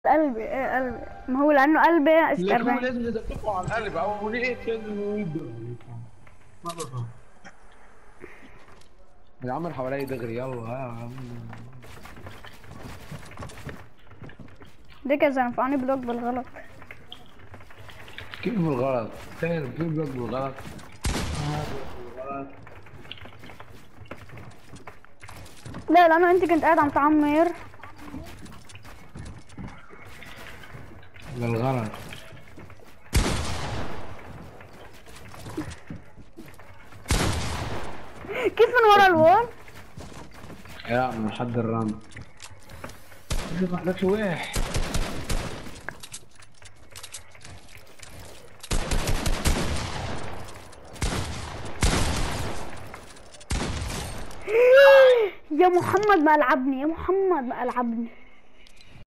قلبي ايه قلبي؟ ما هو لانه قلبي لكن هو 40. لازم يدققوا على القلب او ليه لازم يدقوا. ما بفهم يا عم حوالي دغري يلا يا عم. دي كذا ينفعني بلوك بالغلط. كيف بالغلط؟ كيف بالغلط؟ بالغلط. لا لانه انت كنت قاعد عم تعمر. بالغلط. كيف من ورا الوول؟ يا من حد الرام. ما لك واحد. يا محمد ما العبني، يا محمد ما العبني.